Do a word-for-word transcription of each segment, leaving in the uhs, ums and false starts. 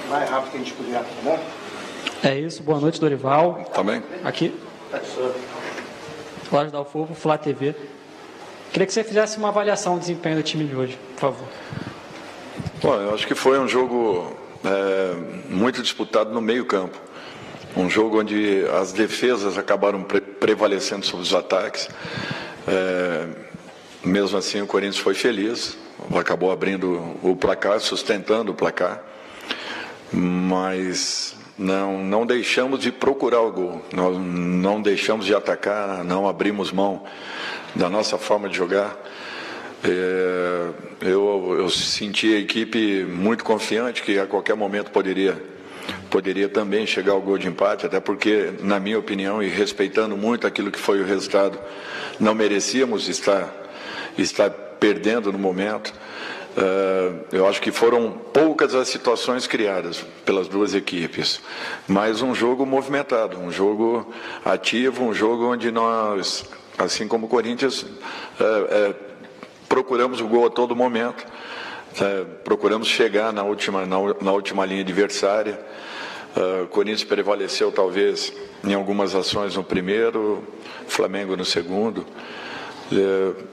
mais rápido que a gente puder, tá bom? É isso, boa noite, Dorival. Também. Aqui. Flávio Dalfo, Flá T V. Queria que você fizesse uma avaliação do desempenho do time de hoje, por favor. Bom, eu acho que foi um jogo é, muito disputado no meio campo. Um jogo onde as defesas acabaram pre prevalecendo sobre os ataques. É, mesmo assim, o Corinthians foi feliz. Acabou abrindo o placar, sustentando o placar. Mas não, não deixamos de procurar o gol. Nós não deixamos de atacar, não abrimos mão da nossa forma de jogar. É, eu, eu senti a equipe muito confiante que a qualquer momento poderia, poderia também chegar ao gol de empate, até porque, na minha opinião, e respeitando muito aquilo que foi o resultado, não merecíamos estar, estar perdendo no momento. Uh, eu acho que foram poucas as situações criadas pelas duas equipes, mas um jogo movimentado, um jogo ativo, um jogo onde nós, assim como o Corinthians, uh, uh, procuramos o gol a todo momento, uh, procuramos chegar na última, na, na última linha adversária. Uh, o Corinthians prevaleceu talvez em algumas ações no primeiro, Flamengo no segundo. Uh,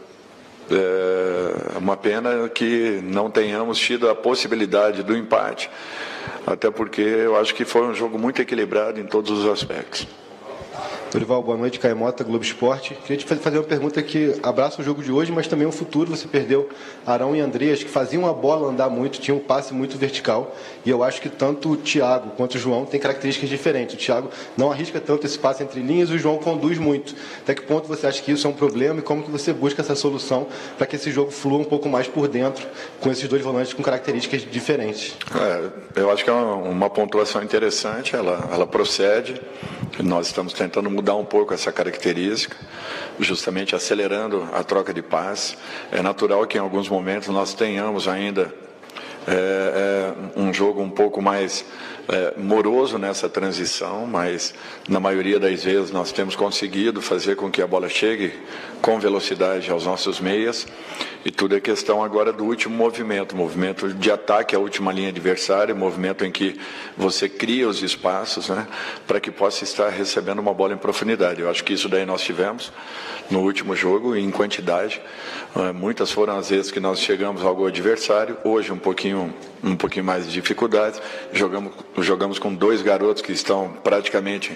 É uma pena que não tenhamos tido a possibilidade do empate, até porque eu acho que foi um jogo muito equilibrado em todos os aspectos. Dorival, boa noite, Caio Mota, Globo Esporte. Queria te fazer uma pergunta que abraça o jogo de hoje, mas também o futuro. Você perdeu Arão e Andreas, que faziam a bola andar muito, tinham um passe muito vertical, e eu acho que tanto o Thiago quanto o João têm características diferentes. O Thiago não arrisca tanto esse passe entre linhas, o João conduz muito. Até que ponto você acha que isso é um problema e como que você busca essa solução para que esse jogo flua um pouco mais por dentro, com esses dois volantes com características diferentes? É, eu acho que é uma, uma pontuação interessante, ela, ela procede. Nós estamos tentando mudar um pouco essa característica, justamente acelerando a troca de passe. É natural que em alguns momentos nós tenhamos ainda é, é, um jogo um pouco mais é, moroso nessa transição, mas na maioria das vezes nós temos conseguido fazer com que a bola chegue com velocidade aos nossos meias, e tudo é questão agora do último movimento, movimento de ataque à última linha adversária, movimento em que você cria os espaços, né, para que possa estar recebendo uma bola em profundidade. Eu acho que isso daí nós tivemos no último jogo, em quantidade. Muitas foram as vezes que nós chegamos ao gol adversário, hoje um pouquinho, um pouquinho mais de dificuldade. Jogamos, jogamos com dois garotos que estão praticamente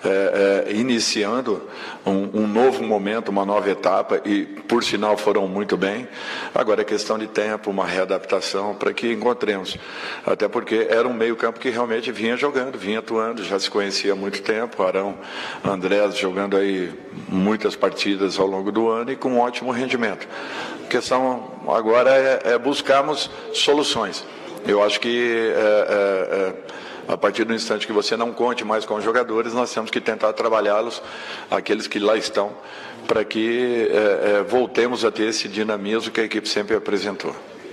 é, é, iniciando um, um novo momento, uma nova etapa, e por sinal foram muito bem. Agora é questão de tempo, uma readaptação para que encontremos, até porque era um meio campo que realmente vinha jogando, vinha atuando, já se conhecia há muito tempo. Arão, Andrés jogando aí muitas partidas ao longo do ano e com um ótimo rendimento. A questão agora é, é buscarmos soluções. Eu acho que é, é, é, a partir do instante que você não conte mais com os jogadores, nós temos que tentar trabalhá-los, aqueles que lá estão, para que é, é, voltemos a ter esse dinamismo que a equipe sempre apresentou.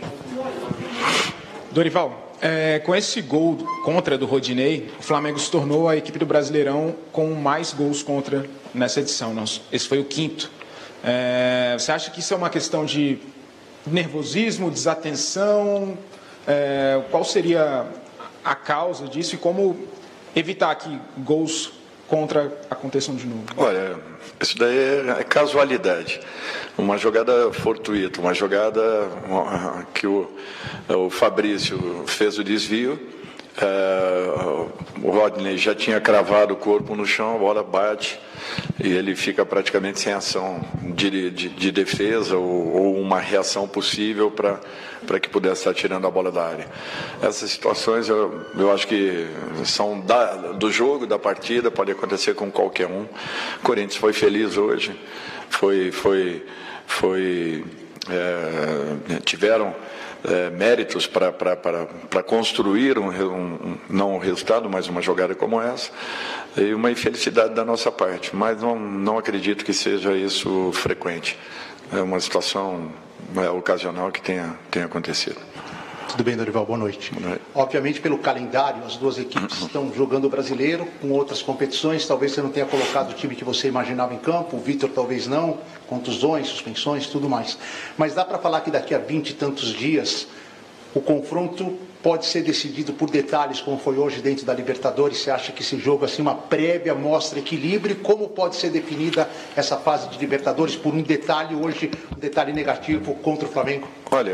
Dorival, é, com esse gol contra do Rodinei, o Flamengo se tornou a equipe do Brasileirão com mais gols contra nessa edição. Nós, esse foi o quinto. É, você acha que isso é uma questão de nervosismo, desatenção? É, qual seria a causa disso e como evitar que gols contra aconteçam de novo? Olha, isso daí é casualidade. Uma jogada fortuita, uma jogada que o, o Fabrício fez o desvio, é, o Rodney já tinha cravado o corpo no chão, a bola bate e ele fica praticamente sem ação de, de, de defesa ou, ou uma reação possível para para que pudesse estar tirando a bola da área. Essas situações eu, eu acho que são da, do jogo, da partida, pode acontecer com qualquer um. O Corinthians foi feliz hoje, foi, foi, foi, é, tiveram é, méritos para construir um, um, não um resultado, mas uma jogada como essa, e uma infelicidade da nossa parte, mas não, não acredito que seja isso frequente. É uma situação é, ocasional que tenha, tenha acontecido. Tudo bem, Dorival? Boa noite. Boa noite. Obviamente, pelo calendário, as duas equipes estão jogando o brasileiro, com outras competições. Talvez você não tenha colocado o time que você imaginava em campo, o Vitor talvez não, contusões, suspensões, tudo mais. Mas dá para falar que daqui a vinte e tantos dias, o confronto pode ser decidido por detalhes, como foi hoje dentro da Libertadores? Você acha que esse jogo, assim, uma prévia, mostra equilíbrio? Como pode ser definida essa fase de Libertadores por um detalhe hoje, um detalhe negativo contra o Flamengo? Olha,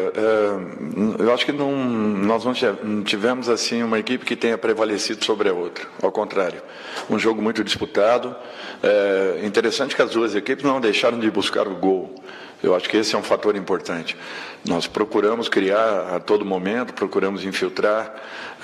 é, eu acho que não, nós não tivemos assim uma equipe que tenha prevalecido sobre a outra. Ao contrário, um jogo muito disputado. É interessante que as duas equipes não deixaram de buscar o gol. Eu acho que esse é um fator importante. Nós procuramos criar a todo momento, procuramos infiltrar é,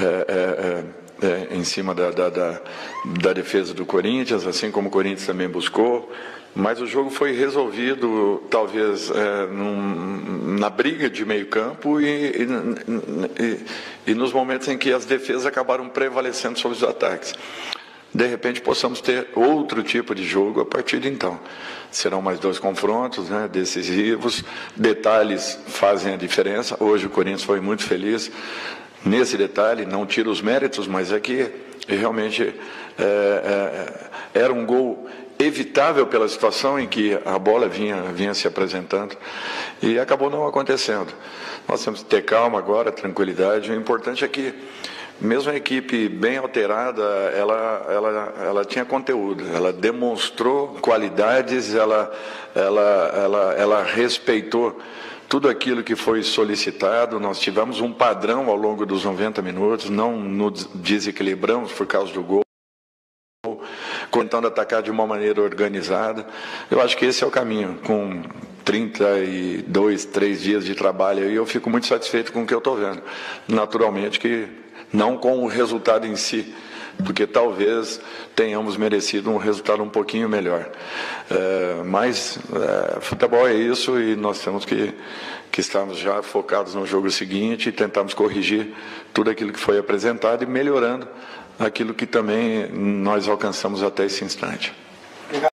é, é, em cima da, da, da, da defesa do Corinthians, assim como o Corinthians também buscou. Mas o jogo foi resolvido, talvez, é, num, na briga de meio campo e, e, e, e nos momentos em que as defesas acabaram prevalecendo sobre os ataques. De repente possamos ter outro tipo de jogo a partir de então. Serão mais dois confrontos, né, decisivos, detalhes fazem a diferença. Hoje o Corinthians foi muito feliz nesse detalhe, não tira os méritos, mas é que realmente é, é, era um gol evitável pela situação em que a bola vinha, vinha se apresentando e acabou não acontecendo. Nós temos que ter calma agora, tranquilidade. O importante é que mesmo a equipe bem alterada, ela, ela, ela tinha conteúdo, ela demonstrou qualidades, ela, ela, ela, ela respeitou tudo aquilo que foi solicitado. Nós tivemos um padrão ao longo dos noventa minutos, não nos desequilibramos por causa do gol, tentando atacar de uma maneira organizada. Eu acho que esse é o caminho. Com trinta e dois, três dias de trabalho, e eu fico muito satisfeito com o que eu estou vendo. Naturalmente que não com o resultado em si, porque talvez tenhamos merecido um resultado um pouquinho melhor. É, mas é, futebol é isso e nós temos que, que estarmos já focados no jogo seguinte e tentarmos corrigir tudo aquilo que foi apresentado e melhorando aquilo que também nós alcançamos até esse instante.